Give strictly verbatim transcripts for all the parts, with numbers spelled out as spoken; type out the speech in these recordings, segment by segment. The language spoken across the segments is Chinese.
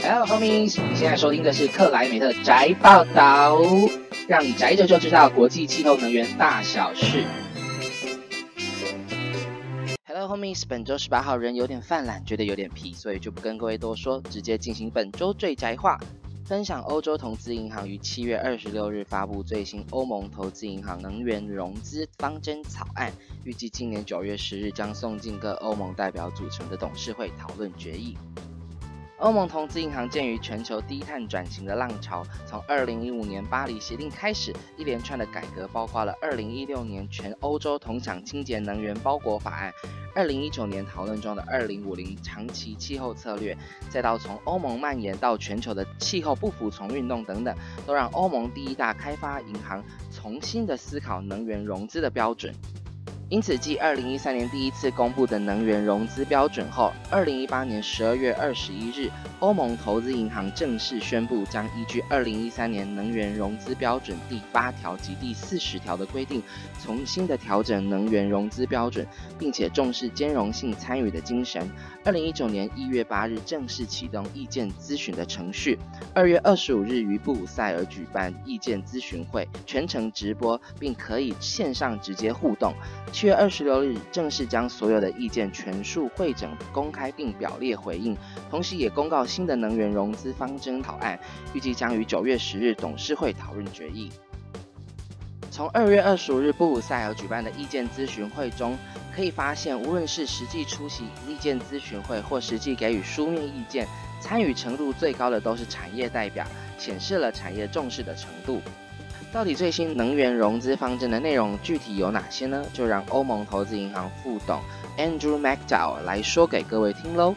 Hello homies，你现在收听的是克莱美特宅报道，让你宅着就知道国际气候能源大小事。Hello homies， 本周十八号人有点犯懒，觉得有点皮，所以就不跟各位多说，直接进行本周最宅话。分享欧洲投资银行于七月二十六日发布最新欧盟投资银行能源融资方针草案，预计今年九月十日将送进各欧盟代表组成的董事会讨论决议。欧盟投资银行鉴于全球低碳转型的浪潮，从二零一五年巴黎协定开始，一连串的改革包括了二零一六年全欧洲同享清洁能源包裹法案，二零一九年讨论中的二零五零长期气候策略，再到从欧盟蔓延到全球的气候不服从运动等等，都让欧盟第一大开发银行重新的思考能源融资的标准。因此，继二零一三年第一次公布的能源融资标准后，二零一八年十二月二十一日，欧盟投资银行正式宣布将依据二零一三年能源融资标准第八条及第四十条的规定，重新的调整能源融资标准，并且重视兼容性参与的精神。二零一九年一月八日正式启动意见咨询的程序，二月二十五日于布鲁塞尔举办意见咨询会，全程直播，并可以线上直接互动。七月二十六日正式将所有的意见全数汇整公开并表列回应，同时也公告新的能源融资方针草案，预计将于九月十日董事会讨论决议。从二月二十五日布鲁塞尔举办的意见咨询会中，可以发现，无论是实际出席意见咨询会或实际给予书面意见，参与程度最高的都是产业代表，显示了产业重视的程度。到底最新能源融资方针的内容具体有哪些呢？就让欧盟投资银行副董 Andrew McDowell 来说给各位听喽。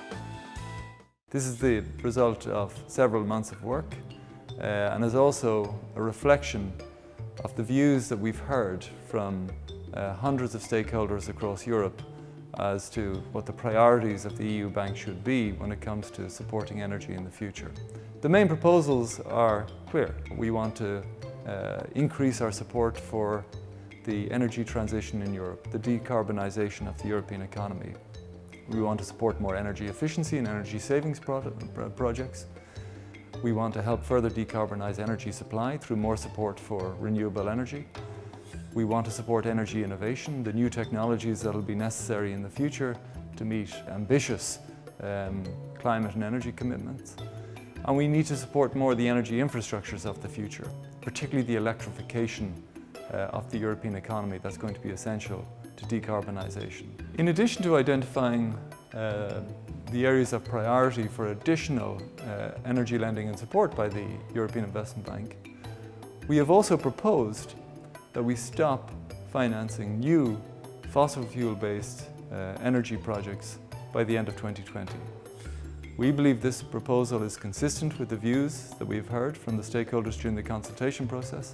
This is the result of several months of work, uh, and is also a reflection of the views that we've heard from uh, hundreds of stakeholders across Europe as to what the priorities of the E U Bank should be when it comes to supporting energy in the future. The main proposals are clear. We want to uh, increase our support for the energy transition in Europe, the decarbonisation of the European economy. We want to support more energy efficiency and energy savings pro projects. We want to help further decarbonise energy supply through more support for renewable energy. We want to support energy innovation, the new technologies that will be necessary in the future to meet ambitious um, climate and energy commitments. And we need to support more the energy infrastructures of the future, particularly the electrification uh, of the European economy that's going to be essential to decarbonisation. In addition to identifying uh, the areas of priority for additional uh, energy lending and support by the European Investment Bank, we have also proposed that we stop financing new fossil fuel-based uh, energy projects by the end of twenty twenty. We believe this proposal is consistent with the views that we've heard from the stakeholders during the consultation process,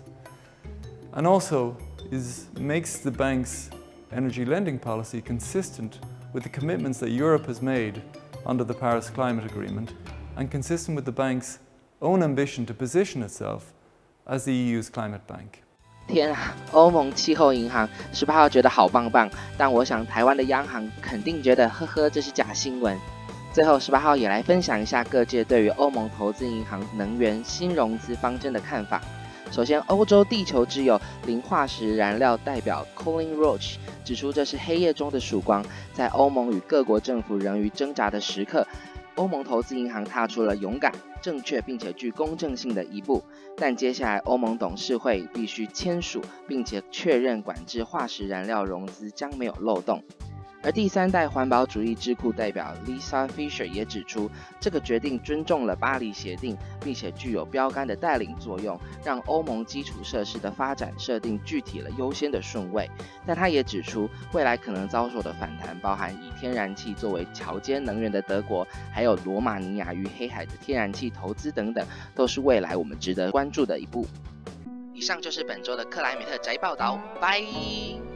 and also is, makes the bank's energy lending policy consistent with the commitments that Europe has made under the Paris Climate Agreement, and consistent with the bank's own ambition to position itself as the E U's climate bank. 天啊，欧盟气候银行十八号觉得好棒棒，但我想台湾的央行肯定觉得呵呵这是假新闻。最后十八号也来分享一下各界对于欧盟投资银行能源新融资方针的看法。首先，欧洲地球之友零化石燃料代表 Colin Roach 指出，这是黑夜中的曙光，在欧盟与各国政府仍于挣扎的时刻，欧盟投资银行踏出了勇敢、正确并且具公正性的一步，但接下来欧盟董事会必须签署并且确认管制化石燃料融资将没有漏洞。而第三代环保主义智库代表 Lisa Fisher 也指出，这个决定尊重了巴黎协定，并且具有标杆的带领作用，让欧盟基础设施的发展设定具体了优先的顺位。但他也指出，未来可能遭受的反弹包含以天然气作为桥接能源的德国，还有罗马尼亚与黑海的天然气投资等等，都是未来我们值得关注的一步。以上就是本周的克莱美特宅报道，拜。